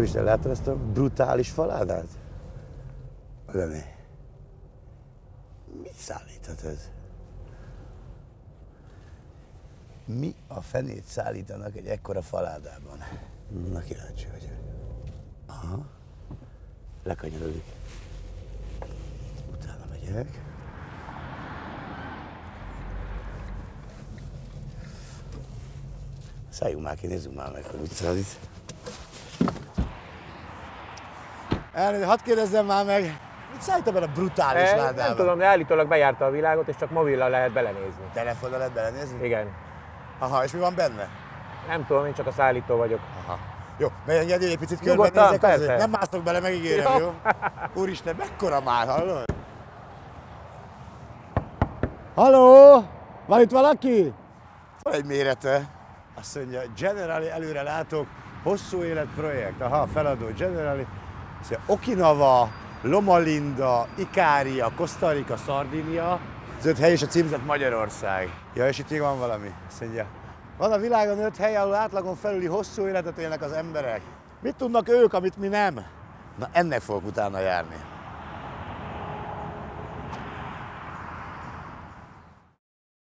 Úristen, láttad ezt a brutális faládát? Lené. Mit szállíthat ez? Mi a fenét szállítanak egy ekkora faládában? Na, kíváncsi vagyok. Aha. Lekanyarodik. Utána megyek. Szálljunk már ki, nézzük már meg, hogy mit szállít. Hadd kérdezzem már meg, mit szállít ebben a brutális ládában? Nem tudom, de állítólag bejárta a világot, és csak mobillal lehet belenézni. Telefonnal lehet belenézni? Igen. Aha, és mi van benne? Nem tudom, én csak a szállító vagyok. Aha. Jó, megengedjél egy picit Nyugodtan, körbenézek persze. azért? Nem másztok bele, megígérem, Jó. jó? Úristen, mekkora már, hallod? Halló? Van itt valaki? Van egy mérete. Azt mondja, Generali előre látok, hosszú élet projekt. Aha, feladó Generali. Azt mondja, Okinawa, Loma Linda, Ikária, Costa Rica, Szardínia. Az 5 hely és a címzet Magyarország. Ja, és itt még van valami. Azt mondja, van a világon 5 hely, ahol átlagon felüli hosszú életet élnek az emberek. Mit tudnak ők, amit mi nem? Na, ennek fogok utána járni.